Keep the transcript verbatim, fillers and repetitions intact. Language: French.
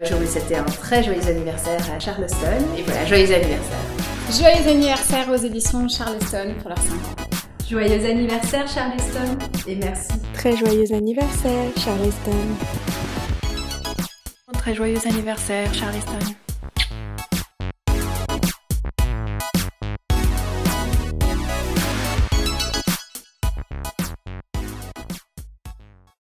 Je vous souhaite un très joyeux anniversaire à Charleston. Et voilà, joyeux anniversaire. Joyeux anniversaire aux éditions Charleston pour leurs cinq ans. Joyeux anniversaire Charleston et merci. Très joyeux anniversaire Charleston. Très joyeux anniversaire Charleston.